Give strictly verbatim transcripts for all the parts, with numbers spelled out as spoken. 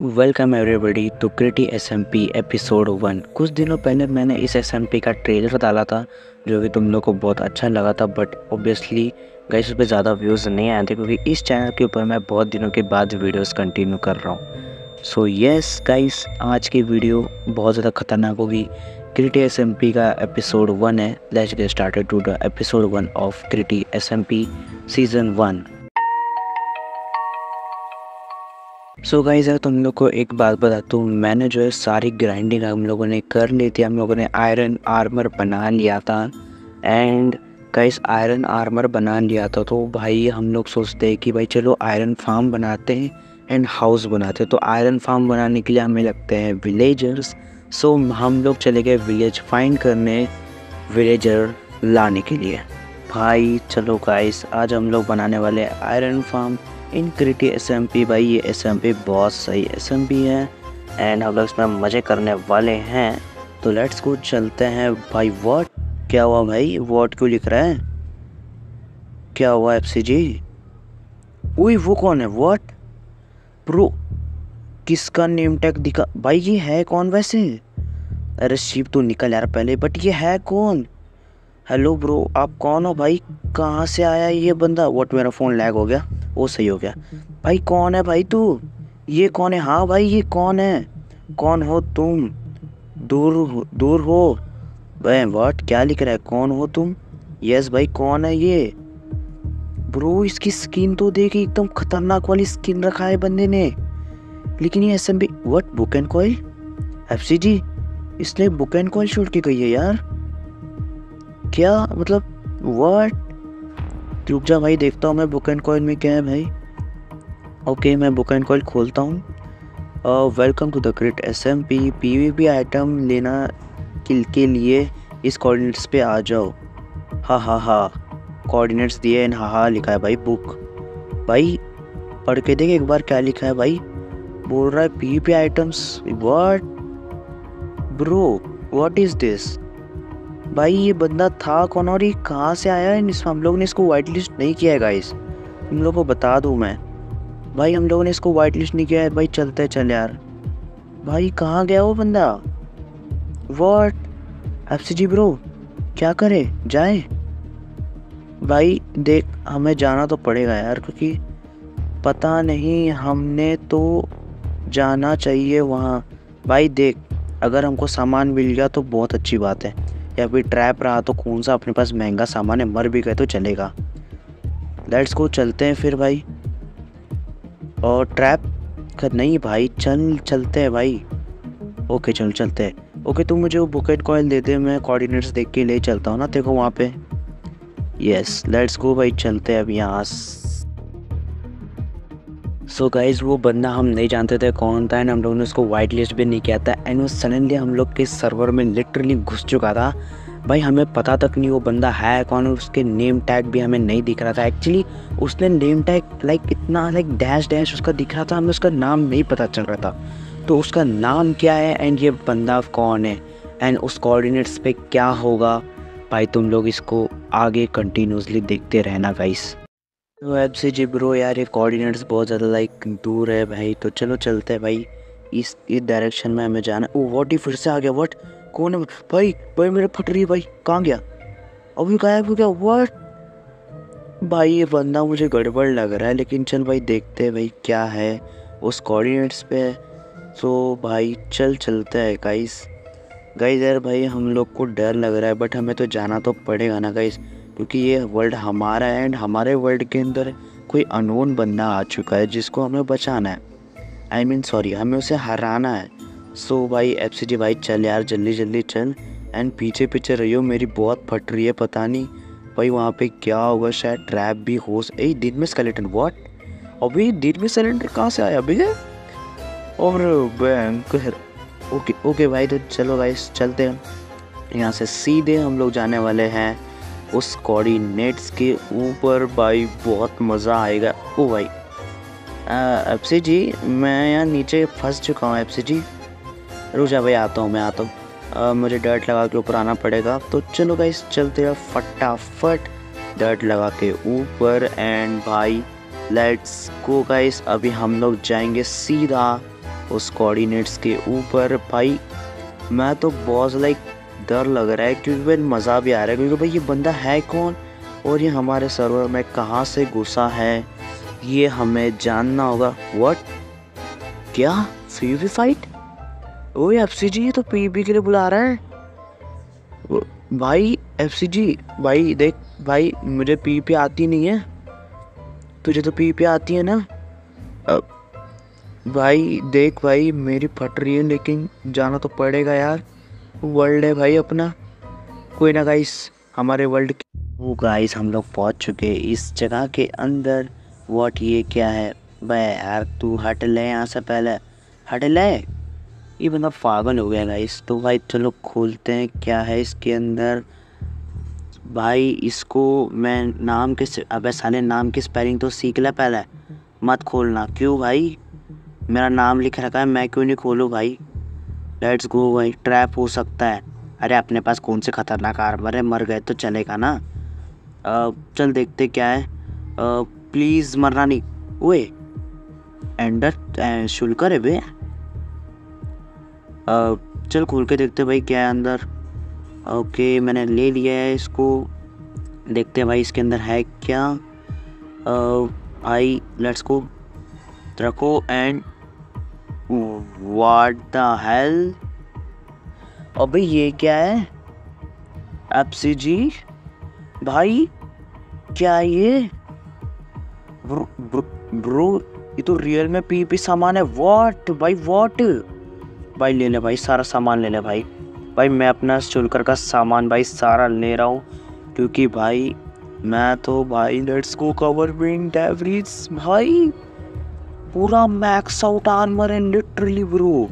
Welcome everybody to Kriti SMP episode one. कुछ दिनों पहले मैंने इस एसएमपी का ट्रेलर डाला था जो कि तुम लोग को बहुत अच्छा लगा था, बट ऑब्वियसली गाइस उस पर ज़्यादा व्यूज़ नहीं आए थे क्योंकि इस चैनल के ऊपर मैं बहुत दिनों के बाद वीडियोस कंटिन्यू कर रहा हूँ। सो यस गाइस, आज की वीडियो बहुत ज़्यादा खतरनाक होगी। क्रिटी एसएमपी का एपिसोड वन है। Let's get started to the episode one of Kriti SMP season one. So so guys, अगर तुम लोग को एक बात बताता हूँ, मैंने जो है सारी ग्राइंडिंग हम लोगों ने कर ली थी। हम लोगों ने आयरन आर्मर बना लिया था एंड गाइस आयरन आर्मर बना लिया था तो भाई हम लोग सोचते हैं कि भाई चलो आयरन फार्म बनाते हैं एंड हाउस बनाते हैं। तो आयरन फार्म बनाने के लिए हमें लगते हैं विलेजर्स। सो so, हम लोग चले गए विलेज फाइंड करने, विलेजर लाने के लिए। भाई चलो गाइस, आज हम लोग बनाने वाले iron farm in Kriti SMP. भाई ये एसएमपी बहुत सही एसएमपी है एंड हम लोग इसमें मज़े करने वाले हैं। तो लेट्स गो, चलते हैं भाई। व्हाट, क्या हुआ भाई? व्हाट क्यों लिख रहा है? क्या हुआ एफसी जी? उई वो कौन है? व्हाट ब्रो, किसका नेम टैग दिखा भाई? ये है कौन वैसे? अरे शिव तो निकल यार पहले, बट ये है कौन? हेलो ब्रो, आप कौन हो भाई? कहाँ से आया ये बंदा? व्हाट, मेरा फ़ोन लैग हो गया? वो सही हो गया। भाई कौन है भाई तू? ये कौन है? हाँ भाई ये कौन है? कौन हो तुम? दूर हो- दूर हो भाई। व्हाट, क्या लिख रहा है? कौन हो तुम? यस भाई, कौन है ये? ब्रो इसकी स्किन तो देख, एकदम खतरनाक वाली स्किन रखा है बंदे ने। लेकिन ये SMB what, book and quill? FC ji, इसने बुक एंड कॉइल छोड़ के गई है यार। क्या मतलब? व्हाट, रुक जा भाई, देखता हूँ मैं बुक एंड कॉइल में क्या है भाई। ओके, मैं बुक एंड कॉइल खोलता हूँ। Welcome to the crit SMP. PVP item लेना किल के लिए इस कोऑर्डिनेट्स पे आ जाओ। हाँ हाँ हाँ, कोऑर्डिनेट्स दिए एंड हाँ हाँ लिखा है भाई बुक। भाई पढ़ के देख एक बार क्या लिखा है भाई। बोल रहा है PVP items. What bro, what is this? भाई ये बंदा था कौन और ये कहाँ से आया है? इस हम लोग ने इसको वाइट लिस्ट नहीं किया है गाइस, तुम लोग को बता दूँ मैं। भाई हम लोगों ने इसको वाइट लिस्ट नहीं किया है। भाई चलते चल यार। भाई कहाँ गया वो बंदा? व्हाट, एफसी जी ब्रो क्या करे, जाए? भाई देख, हमें जाना तो पड़ेगा यार, क्योंकि पता नहीं, हमने तो जाना चाहिए वहाँ। भाई देख, अगर हमको सामान मिल गया तो बहुत अच्छी बात है, या फिर ट्रैप रहा तो कौन सा अपने पास महंगा सामान है, मर भी गए तो चलेगा। लेट्स गो, चलते हैं फिर भाई। और ट्रैप कर नहीं भाई, चल चलते हैं भाई। ओके चल चलते हैं। ओके तुम मुझे वो बुकेट कॉइल दे दे, मैं कोऑर्डिनेट्स देख के ले चलता हूँ ना देखो वहाँ पे। यस लेट्स गो भाई, चलते हैं अब यहाँ। सो गाइज, वो बंदा हम नहीं जानते थे कौन था एंड हम लोगों ने उसको वाइट लिस्ट भी नहीं किया था एंड वो सडनली हम लोग के सर्वर में लिटरली घुस चुका था। भाई हमें पता तक नहीं वो बंदा है कौन, और उसके नेम टैग भी हमें नहीं दिख रहा था। एक्चुअली उसने नेम टैग लाइक इतना लाइक डैश डैश उसका दिख रहा था, हमें उसका नाम नहीं पता चल रहा था। तो उसका नाम क्या है एंड ये बंदा कौन है एंड उस कोऑर्डिनेट्स पे क्या होगा, भाई तुम लोग इसको आगे कंटिन्यूसली देखते रहना गाइस। तो एफसी जी ब्रो यार, ये कोऑर्डिनेट्स बहुत ज़्यादा लाइक दूर है भाई, तो चलो चलते हैं भाई। इस इस डायरेक्शन में हमें जाना। ओ व्हाट, ही फिर से आ गया? व्हाट, कौन है भाई? भाई मेरे फट रही है भाई, कहाँ गया? अभी गायब हो गया। व्हाट भाई, ये बंदा मुझे गड़बड़ लग रहा है, लेकिन चल भाई देखते हैं भाई क्या है उस कोऑर्डिनेट्स पे। सो भाई चल चलते हैं गाइस। गाइस यार भाई हम लोग को डर लग रहा है, बट हमें तो जाना तो पड़ेगा ना गाइस, क्योंकि ये वर्ल्ड हमारा है एंड हमारे वर्ल्ड के अंदर कोई अननोन बंदा आ चुका है जिसको हमें बचाना है। आई मीन सॉरी, हमें उसे हराना है। सो भाई एफसी जी भाई चल यार, जल्दी जल्दी चल एंड पीछे पीछे रहियो, मेरी बहुत फट रही है। पता नहीं भाई वहाँ पे क्या होगा, शायद ट्रैप भी हो। ए दिन में स्केलेटन, व्हाट? अभी दिन में स्केलेटन कहाँ से आया अभी? और बैंक। ओके ओके भाई, तो चलो गाइस चलते हैं यहाँ से। सीधे हम लोग जाने वाले हैं उस कोऑर्डिनेट्स के ऊपर। भाई बहुत मज़ा आएगा। ओ भाई एफसी जी, मैं यहाँ नीचे फंस चुका हूँ। एफसी जी रुक जा भाई, आता हूँ मैं आता हूँ। मुझे डर्ट लगा के ऊपर आना पड़ेगा, तो चलो गाइस चलते हैं फटाफट डर्ट लगा के ऊपर। एंड भाई लेट्स गो गाइस, अभी हम लोग जाएंगे सीधा उस कोऑर्डिनेट्स के ऊपर। भाई मैं तो बहुत लाइक डर लग रहा है, क्योंकि भाई मज़ा भी आ रहा है, क्योंकि भाई ये बंदा है कौन और ये हमारे सर्वर में कहाँ से घुसा है, ये हमें जानना होगा। व्हाट, क्या पीवीपी फाइट? ओए एफसीजी, ये तो पीवीपी के लिए बुला रहा है भाई। एफसीजी भाई देख भाई, मुझे पीवीपी आती नहीं है, तुझे तो पीवीपी आती है ना। अब भाई देख भाई, मेरी फट रही है, लेकिन जाना तो पड़ेगा यार, वर्ल्ड है भाई अपना। कोई ना गाइस, हमारे वर्ल्ड वो गाइस हम लोग पहुंच चुके हैं इस जगह के अंदर। व्हाट, ये क्या है भाई? यार तू हट ले यहाँ से, पहले हट ले, ये बंदा पागल हो गया गाइस। तो भाई चलो खोलते हैं क्या है इसके अंदर। भाई इसको मैं नाम के, अबे साले नाम की स्पेलिंग तो सीख ले पहले, मत खोलना। क्यों भाई, मेरा नाम लिख रखा है, मैं क्यों नहीं खोलूँ भाई? लेट्स गो भाई, ट्रैप हो सकता है। अरे अपने पास कौन से खतरनाक आर्मर है, मर गए तो चलेगा ना। आ, चल देखते क्या है। प्लीज़ मरना नहीं। ओए एंडर शुल्कर है बे। आ, चल खोल के देखते भाई क्या है अंदर। ओके मैंने ले लिया है इसको, देखते हैं भाई इसके अंदर है क्या। आ, भाई लेट्स गो, रखो एंड व्हाट द हेल। अबे ये क्या है? एफसीजी भाई, क्या ये? ब्रो, ब्रो, ब्रो ये तो रियल में पीपी सामान है। व्हाट भाई, व्हाट भाई, ले ले भाई, सारा सामान ले ले भाई। भाई मैं अपना शुल्कर का सामान भाई सारा ले रहा हूँ, क्योंकि भाई मैं तो भाई लेट्स गो कवर विंग डेवरीज भाई, पूरा मैक्स आउट आर्मर है लिटरली ब्रो।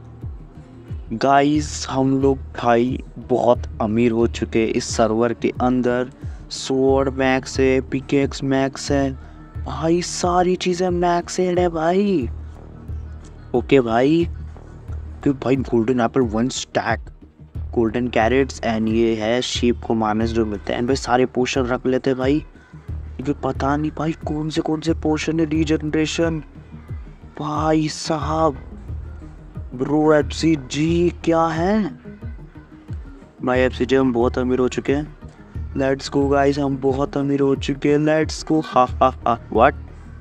गाइस हम लोग भाई बहुत अमीर हो चुके हैं इस सर्वर के अंदर। स्वॉर्ड मैक्स है, पिकेक्स मैक्स है भाई, सारी चीज़ें मैक्स है भाई। ओके भाई, कि भाई golden apple one stack, golden carrots and ये है शीप को मारने से जो मिलते हैं। एंड भाई सारे पोशन रख लेते हैं भाई, क्योंकि पता नहीं भाई कौन से कौन से पोशन है। रीजनरेशन भाई साहब, ब्रो एफसीजी क्या है भाई? एफसीजी हम बहुत अमीर हो चुके हैं। लेट्स गो गाइस, हम बहुत अमीर हो चुके हैं। Let's go. हा हा हा व्हाट,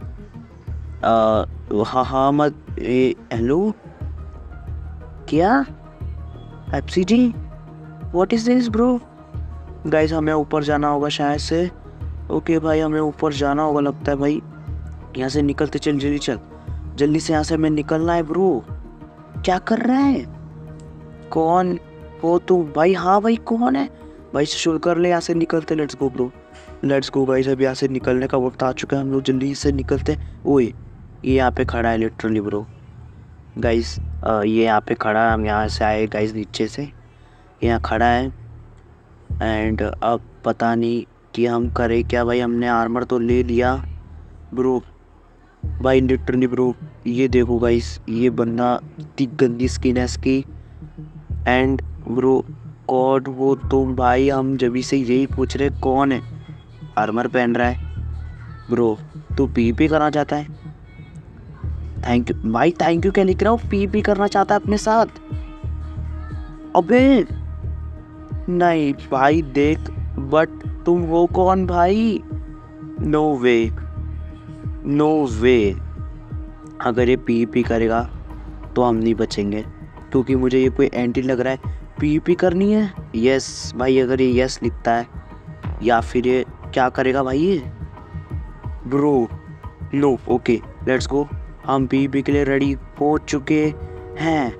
हा हा मत हेलो, क्या FCG? What is this bro? Guys हमें ऊपर जाना होगा शायद से। ओके भाई हमें ऊपर जाना होगा लगता है भाई, यहाँ से निकलते, चल जल्दी चल, जल्दी से यहाँ से हमें निकलना है ब्रो। क्या कर रहा है? कौन हो तू भाई? हाँ भाई कौन है भाई? शुरू कर ले, यहाँ से निकलते। Let's go bro, let's go guys, अभी यहाँ से निकलने का वक्त आ चुका है, हम लोग जल्दी से निकलते। ओए ये यहाँ पे खड़ा है लिटरली ब्रो। गाइस ये यहाँ पे खड़ा है, हम यहाँ से आए गाइस नीचे से, यहाँ खड़ा है। एंड अब पता नहीं कि हम करें क्या भाई। हमने आर्मर तो ले लिया ब्रो भाई लिटरली ब्रो। ये देखो गाइस, ये बंदा इतनी गंदी स्किन है इसकी। एंड ब्रो कॉड वो तुम भाई, हम जब से यही पूछ रहे कौन है आर्मर पहन रहा है ब्रो? तू पीपी करना चाहता है? थैंक यू भाई, थैंक यू क्या लिख रहा हूँ? पीपी करना चाहता है अपने साथ? अबे नहीं भाई देख, बट तुम वो कौन भाई? नो वे, नो वे, अगर ये पीपी करेगा तो हम नहीं बचेंगे, क्योंकि मुझे ये कोई एंटी लग रहा है। पीपी करनी है? यस भाई, अगर ये यस लिखता है, या फिर ये क्या करेगा भाई ये bro? No. Okay let's go, हम पीपी के लिए रेडी हो चुके हैं।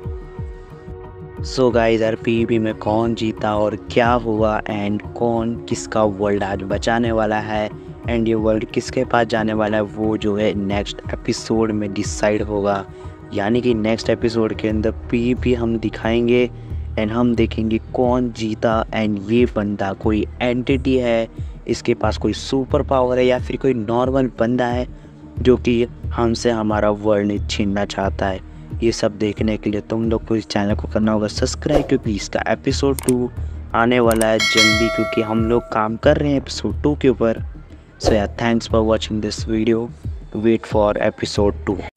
सो गाइस यार, पीपी में कौन जीता और क्या हुआ, एंड कौन किसका वर्ल्ड आज बचाने वाला है, एंड ये वर्ल्ड किसके पास जाने वाला है, वो जो है नेक्स्ट एपिसोड में डिसाइड होगा। यानी कि नेक्स्ट एपिसोड के अंदर पीपी हम दिखाएंगे एंड हम देखेंगे कौन जीता। एंड ये बंदा कोई एंटिटी है, इसके पास कोई सुपर पावर है, या फिर कोई नॉर्मल बंदा है जो कि हमसे हमारा वर्ल्ड छीनना चाहता है। ये सब देखने के लिए तुम लोग को इस चैनल को करना होगा सब्सक्राइब, क्योंकि इसका एपिसोड टू आने वाला है जल्दी, क्योंकि हम लोग काम कर रहे हैं एपिसोड टू के ऊपर। सो या thanks for watching this video, wait for episode to.